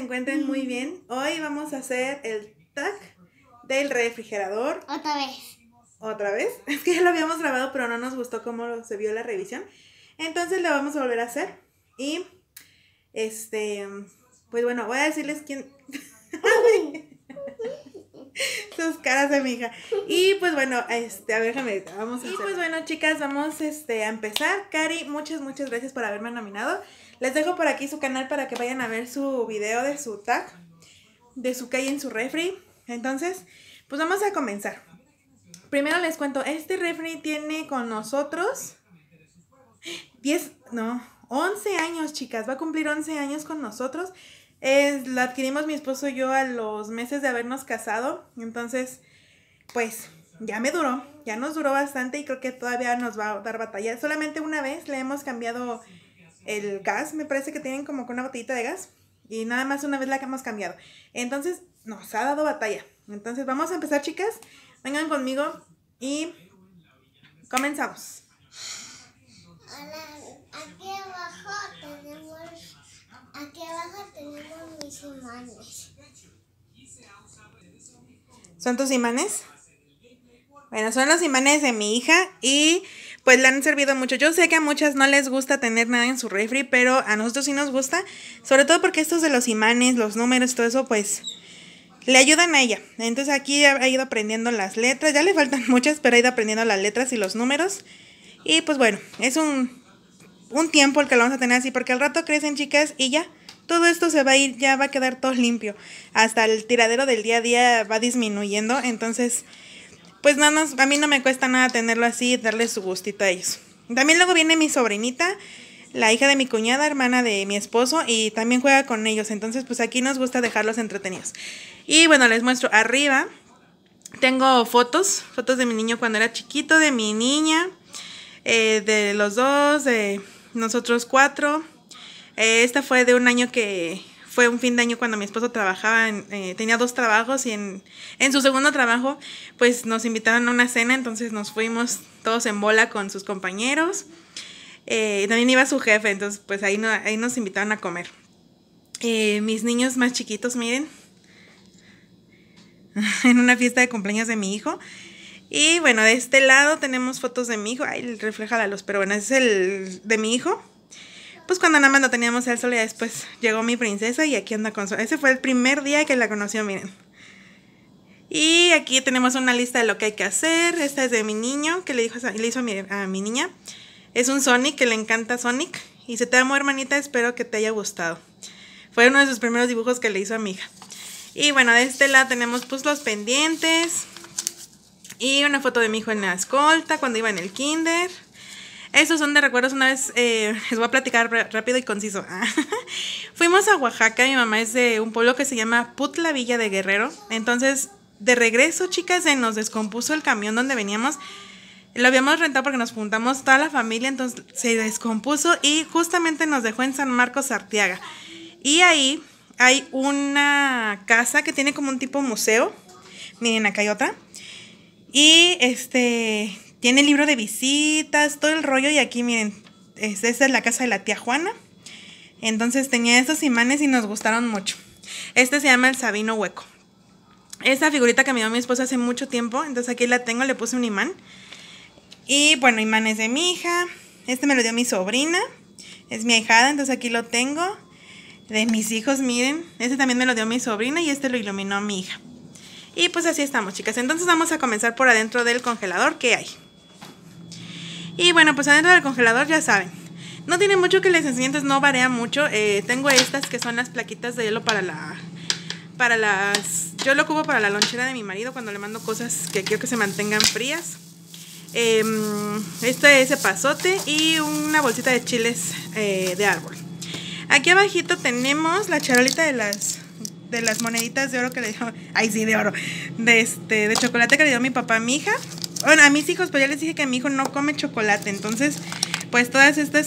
encuentren muy bien. Hoy vamos a hacer el tag del refrigerador. ¿Otra vez? Es que ya lo habíamos grabado, pero no nos gustó cómo se vio la revisión. Entonces lo vamos a volver a hacer. Y, pues bueno, voy a decirles quién... Sus caras de mi hija. Y pues bueno, a ver, déjame, vamos a hacer. Y pues bueno, chicas, vamos a empezar. Cari, muchas gracias por haberme nominado. Les dejo por aquí su canal para que vayan a ver su video de su tag, de su que hay en su refri. Entonces, pues vamos a comenzar. Primero les cuento, este refri tiene con nosotros 11 años, chicas. Va a cumplir 11 años con nosotros. Lo adquirimos mi esposo y yo a los meses de habernos casado. Entonces, pues, ya nos duró bastante y creo que todavía nos va a dar batalla. Solamente una vez le hemos cambiado el gas, me parece que tienen como con una botellita de gas. Y nada más una vez la que hemos cambiado. Entonces, nos ha dado batalla. Entonces, vamos a empezar, chicas. Vengan conmigo y comenzamos. Aquí abajo tenemos mis imanes. ¿Son tus imanes? Bueno, son los imanes de mi hija y pues le han servido mucho. Yo sé que a muchas no les gusta tener nada en su refri, pero a nosotros sí nos gusta. Sobre todo porque estos de los imanes, los números, todo eso, pues le ayudan a ella. Entonces aquí ha ido aprendiendo las letras. Ya le faltan muchas, pero ha ido aprendiendo las letras y los números. Y pues bueno, es un tiempo el que lo vamos a tener así, porque al rato crecen, chicas, y ya todo esto se va a ir, ya va a quedar todo limpio. Hasta el tiradero del día a día va disminuyendo. Entonces, pues a mí no me cuesta nada tenerlo así y darle su gustito a ellos. También luego viene mi sobrinita, la hija de mi cuñada, hermana de mi esposo, y también juega con ellos. Entonces, pues aquí nos gusta dejarlos entretenidos. Y bueno, les muestro arriba. Tengo fotos de mi niño cuando era chiquito, de mi niña, de los dos, de nosotros 4. Esta fue de un año que fue un fin de año cuando mi esposo trabajaba, tenía 2 trabajos y en su segundo trabajo pues nos invitaron a una cena, entonces nos fuimos todos en bola con sus compañeros. También iba su jefe, entonces pues ahí nos invitaron a comer. Mis niños más chiquitos, miren, en una fiesta de cumpleaños de mi hijo. Y bueno, de este lado tenemos fotos de mi hijo. Ay, refleja la luz, pero bueno, ese es el de mi hijo. Pues cuando nada más lo teníamos él solo, ya después llegó mi princesa y aquí anda con su... Ese fue el primer día que la conoció, miren. Y aquí tenemos una lista de lo que hay que hacer. Esta es de mi niño, que le hizo a mi niña. Es un Sonic, que le encanta Sonic. Y se te amo, hermanita, espero que te haya gustado. Fue uno de sus primeros dibujos que le hizo a mi hija. Y bueno, de este lado tenemos pues los pendientes. Y una foto de mi hijo en la escolta, cuando iba en el kinder. Estos son de recuerdos. Una vez, les voy a platicar rápido y conciso. Fuimos a Oaxaca, mi mamá es de un pueblo que se llama Putla Villa de Guerrero. Entonces, de regreso, chicas, se nos descompuso el camión donde veníamos. Lo habíamos rentado porque nos juntamos toda la familia, entonces se descompuso y justamente nos dejó en San Marcos, Arteaga. Y ahí hay una casa que tiene como un tipo museo. Miren, acá hay otra. Y tiene libro de visitas, todo el rollo. Y aquí miren, esta es la casa de la tía Juana. Entonces tenía estos imanes y nos gustaron mucho. Este se llama el Sabino Hueco. Esta figurita que me dio mi esposa hace mucho tiempo. Entonces aquí la tengo, le puse un imán. Y bueno, imanes de mi hija. Este me lo dio mi sobrina, es mi ahijada, entonces aquí lo tengo. De mis hijos, miren, este también me lo dio mi sobrina y este lo iluminó mi hija. Y pues así estamos, chicas. Entonces vamos a comenzar por adentro del congelador. ¿Qué hay? Y bueno, pues adentro del congelador ya saben, no tiene mucho que les enseñe, entonces no varía mucho. Tengo estas que son las plaquitas de hielo yo lo ocupo para la lonchera de mi marido cuando le mando cosas que quiero que se mantengan frías. Este es epazote y una bolsita de chiles de árbol. Aquí abajito tenemos la charolita de las moneditas de oro que le dio, de oro, de chocolate que le dio mi papá a mi hija. Bueno, a mis hijos, pues ya les dije que mi hijo no come chocolate, entonces pues todas estas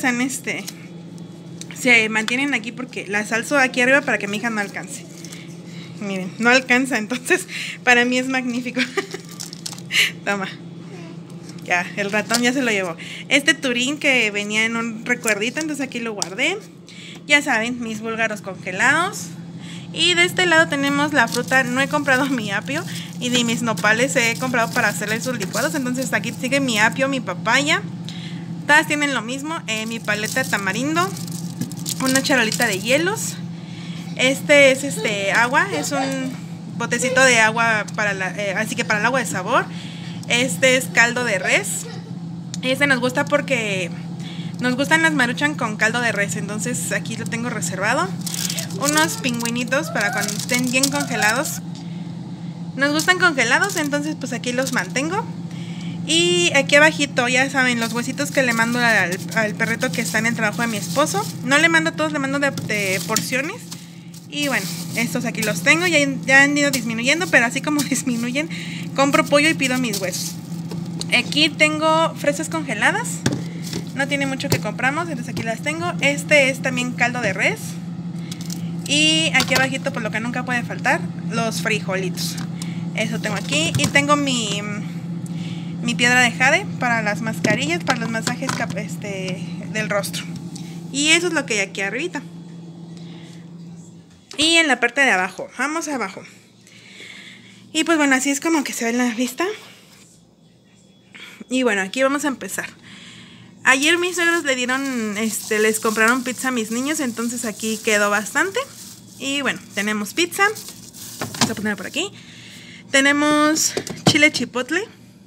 se mantienen aquí porque las alzo aquí arriba para que mi hija no alcance. Miren, no alcanza, entonces para mí es magnífico. Toma. Ya, el ratón ya se lo llevó. Este Turín que venía en un recuerdito, entonces aquí lo guardé. Ya saben, mis búlgaros congelados. Y de este lado tenemos la fruta. No he comprado mi apio y ni mis nopales he comprado para hacerle sus licuados. Entonces aquí sigue mi apio, mi papaya. Todas tienen lo mismo. Mi paleta de tamarindo. Una charolita de hielos. Este es agua. Es un botecito de agua para así que para el agua de sabor. Este es caldo de res. Este nos gusta porque nos gustan las Maruchan con caldo de res. Entonces aquí lo tengo reservado. Unos pingüinitos para cuando estén bien congelados. Nos gustan congelados, entonces pues aquí los mantengo. Y aquí abajito, ya saben, los huesitos que le mando al perrito que está en el trabajo de mi esposo. No le mando todos, le mando de porciones. Y bueno, estos aquí los tengo. Ya han ido disminuyendo, pero así como disminuyen, compro pollo y pido mis huesos. Aquí tengo fresas congeladas. No tiene mucho que compramos, entonces aquí las tengo. Este es también caldo de res. Y aquí abajito, por lo que nunca puede faltar, los frijolitos. Eso tengo aquí. Y tengo mi piedra de jade para las mascarillas, para los masajes del rostro. Y eso es lo que hay aquí arribita. Y en la parte de abajo, vamos abajo. Y pues bueno, así es como que se ve en la vista. Y bueno, aquí vamos a empezar. Ayer mis suegros le dieron, les compraron pizza a mis niños, entonces aquí quedó bastante. Y bueno, tenemos pizza. Vamos a ponerla por aquí. Tenemos chile chipotle.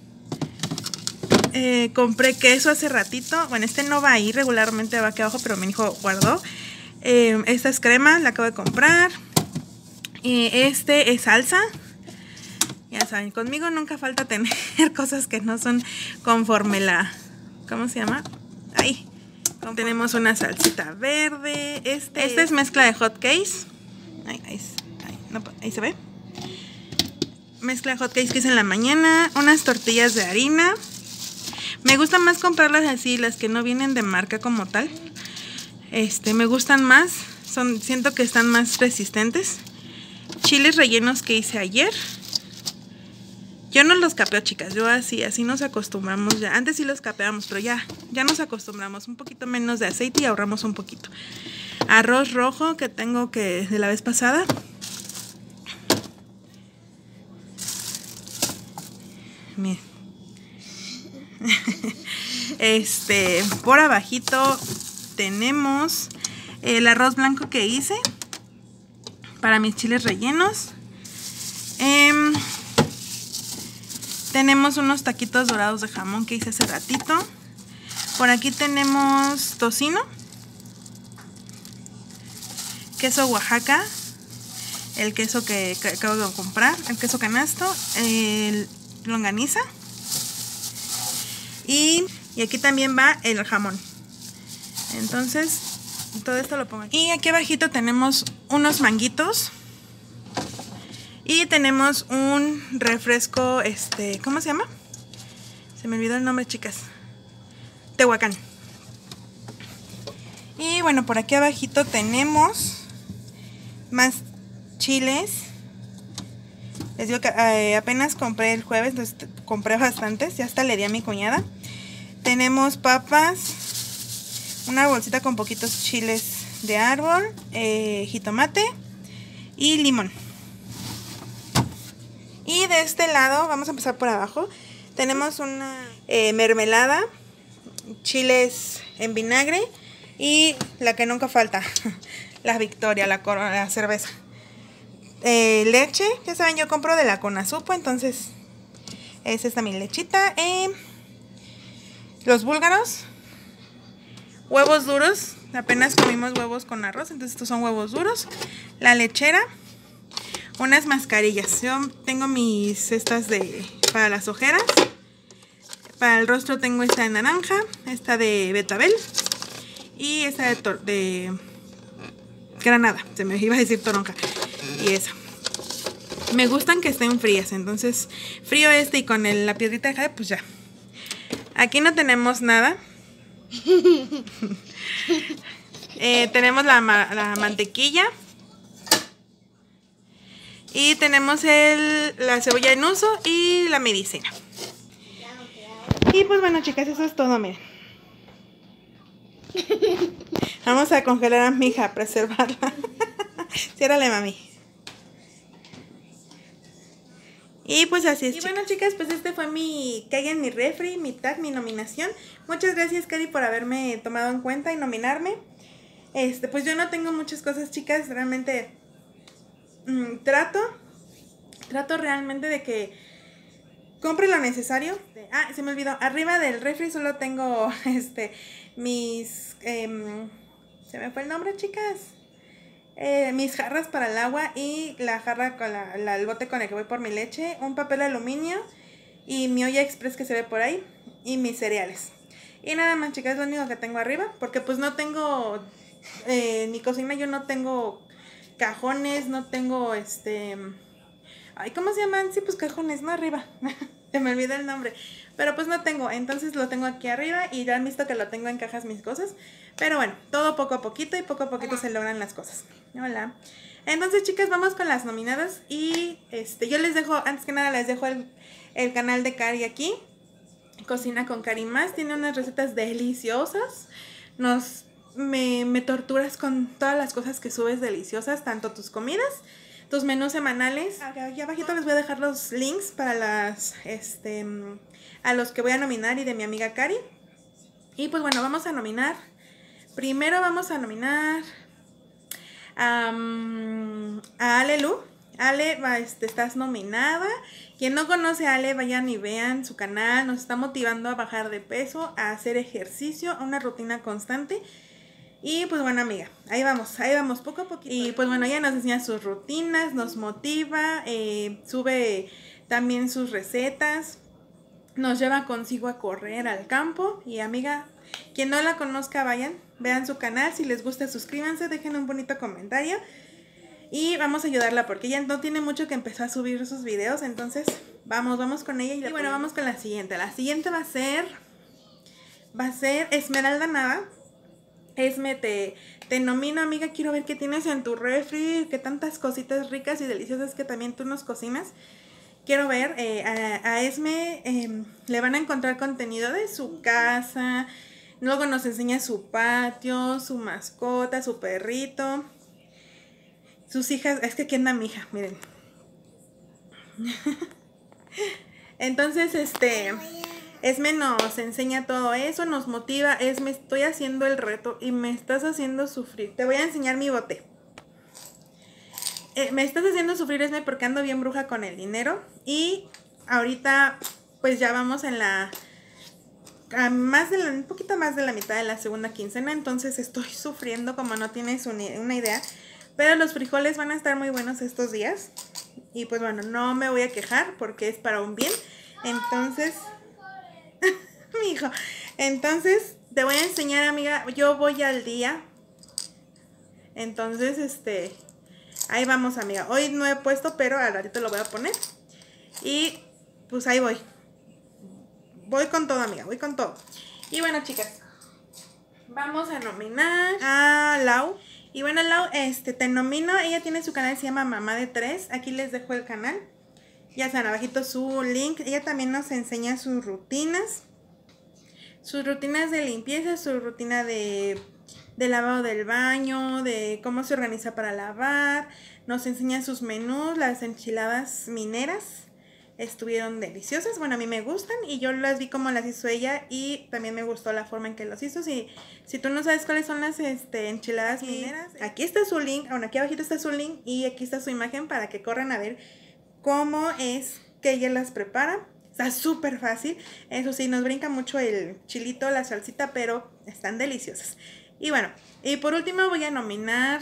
Compré queso hace ratito. Bueno, este no va ahí, regularmente va aquí abajo, pero mi hijo guardó. Esta es crema, la acabo de comprar. Este es salsa. Ya saben, conmigo nunca falta tener cosas que no son conforme la... ¿Cómo se llama? Ahí. Tenemos una salsita verde. Esta es mezcla de hot cakes. Ahí se ve. Mezcla de hot cakes que hice en la mañana. Unas tortillas de harina. Me gusta más comprarlas así, las que no vienen de marca como tal. Me gustan más. Siento que están más resistentes. Chiles rellenos que hice ayer. Yo no los capeo, chicas, yo así nos acostumbramos ya. Antes sí los capeamos, pero ya nos acostumbramos. Un poquito menos de aceite y ahorramos un poquito. Arroz rojo que tengo de la vez pasada. Miren. Por abajito tenemos el arroz blanco que hice para mis chiles rellenos. Tenemos unos taquitos dorados de jamón que hice hace ratito. Por aquí tenemos tocino, queso Oaxaca, el queso que acabo de comprar, el queso canasto, longaniza. Y aquí también va el jamón. Entonces, todo esto lo pongo aquí. Y aquí abajito tenemos unos manguitos. Y tenemos un refresco, ¿cómo se llama? Se me olvidó el nombre, chicas. Tehuacán. Y bueno, por aquí abajito tenemos más chiles. Les digo que apenas compré el jueves, entonces compré bastantes. Ya hasta le di a mi cuñada. Tenemos papas. Una bolsita con poquitos chiles de árbol. Jitomate. Y limón. Y de este lado, vamos a empezar por abajo, tenemos una mermelada, chiles en vinagre y la que nunca falta, la Victoria, la cerveza. Leche, ya saben, yo compro de la Conasupo, entonces es esta mi lechita. Los búlgaros, huevos duros, apenas comimos huevos con arroz, entonces estos son huevos duros. La lechera. Unas mascarillas. Yo tengo mis cestas para las ojeras. Para el rostro tengo esta de naranja, esta de betabel y esta de granada. Se me iba a decir toronja. Y esa. Me gustan que estén frías, entonces frío y con la piedrita de jade, pues ya. Aquí no tenemos nada. Tenemos la mantequilla. Y tenemos la cebolla en uso y la medicina. Y pues bueno, chicas, eso es todo, miren. Vamos a congelar a mi hija, preservarla. Ciérrale, mami. Y pues así es. Y bueno, chicas, pues este fue mi Caiga en mi refri, mi tag, mi nominación. Muchas gracias, Cari, por haberme tomado en cuenta y nominarme. Pues yo no tengo muchas cosas, chicas. Realmente trato realmente de que compre lo necesario. Ah, se me olvidó. Arriba del refri solo tengo mis se me fue el nombre, chicas. Mis jarras para el agua y la jarra con el bote con el que voy por mi leche, un papel de aluminio y mi olla express que se ve por ahí y mis cereales. Y nada más, chicas, es lo único que tengo arriba, porque pues no tengo en mi cocina, yo no tengo cajones, no tengo ay, ¿cómo se llaman? Sí, pues cajones, no arriba. Se me olvidó el nombre. Pero pues no tengo, entonces lo tengo aquí arriba y ya han visto que lo tengo en cajas mis cosas. Pero bueno, todo poco a poquito y poco a poquito se logran las cosas. Hola. Entonces, chicas, vamos con las nominadas y yo les dejo, antes que nada les dejo el canal de Cari aquí. Cocina con Cari Más, tiene unas recetas deliciosas. Me torturas con todas las cosas que subes deliciosas, tanto tus comidas, tus menús semanales. Aquí abajito les voy a dejar los links para a los que voy a nominar y de mi amiga Cari. Y pues bueno, vamos a nominar. Primero vamos a nominar a Ale Lu. Ale, estás nominada. Quien no conoce a Ale, vayan y vean su canal. Nos está motivando a bajar de peso, a hacer ejercicio, a una rutina constante. Y pues bueno, amiga, ahí vamos poco a poquito. Y pues bueno, ella nos enseña sus rutinas, nos motiva, sube también sus recetas, nos lleva consigo a correr al campo. Y amiga, quien no la conozca, vean su canal, si les gusta suscríbanse, dejen un bonito comentario. Y vamos a ayudarla porque ella no tiene mucho que empezó a subir sus videos, entonces vamos con ella. Y bueno, vamos con la siguiente. La siguiente va a ser Esmeralda Nava. Esme, te nomino, amiga, quiero ver qué tienes en tu refri, qué tantas cositas ricas y deliciosas que también tú nos cocinas. Quiero ver, a Esme le van a encontrar contenido de su casa, luego nos enseña su patio, su mascota, su perrito, sus hijas. Es que aquí anda mi hija, miren. Entonces, Esme nos enseña todo eso, nos motiva. Esme, estoy haciendo el reto y me estás haciendo sufrir. Te voy a enseñar mi bote. Me estás haciendo sufrir, Esme, porque ando bien bruja con el dinero. Y ahorita, pues ya vamos en un poquito más de la mitad de la segunda quincena. Entonces estoy sufriendo como no tienes una idea. Pero los frijoles van a estar muy buenos estos días. Y pues bueno, no me voy a quejar porque es para un bien. Entonces... mi hijo. Entonces, te voy a enseñar, amiga. Yo voy al día. Entonces, ahí vamos, amiga. Hoy no he puesto, pero al ratito lo voy a poner. Y pues ahí voy. Voy con todo, amiga. Voy con todo. Y bueno, chicas, vamos a nominar a Lau. Y bueno, Lau, te nomino. Ella tiene su canal, se llama Mamá de 3. Aquí les dejo el canal. Ya saben, abajito su link. Ella también nos enseña sus rutinas. Sus rutinas de limpieza, su rutina de lavado del baño, de cómo se organiza para lavar. Nos enseña sus menús, las enchiladas mineras. Estuvieron deliciosas, bueno, a mí me gustan y yo las vi como las hizo ella y también me gustó la forma en que los hizo. Si tú no sabes cuáles son las enchiladas mineras, aquí está su link, bueno, aquí abajito está su link y aquí está su imagen para que corran a ver cómo es que ella las prepara. Está súper fácil. Eso sí, nos brinca mucho el chilito, la salsita, pero están deliciosas. Y bueno, y por último voy a nominar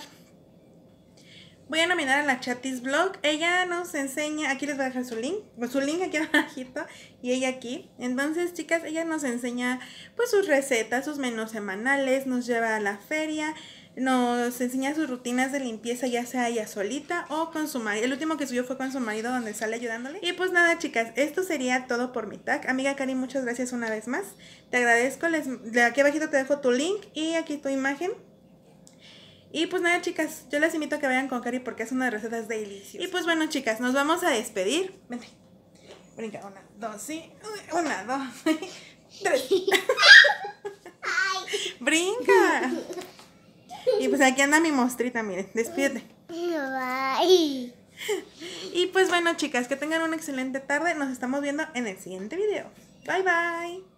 a la Chatis Vlog. Ella nos enseña, aquí les voy a dejar su link aquí abajito y ella aquí. Entonces, chicas, ella nos enseña pues sus recetas, sus menús semanales, nos lleva a la feria, nos enseña sus rutinas de limpieza, ya sea ella solita o con su marido. El último que subió fue con su marido, donde sale ayudándole. Y pues nada, chicas, esto sería todo por mi tag. Amiga Cari, muchas gracias una vez más. Te agradezco. Aquí abajito te dejo tu link y aquí tu imagen. Y pues nada, chicas, yo les invito a que vayan con Cari porque es una de recetas deliciosas. Y pues bueno, chicas, nos vamos a despedir. Vente. Brinca, 1, 2, sí. 1, 2, 3. Brinca. Y pues aquí anda mi mostrita, miren, despídete. Bye. Y pues bueno, chicas, que tengan una excelente tarde. Nos estamos viendo en el siguiente video. Bye, bye.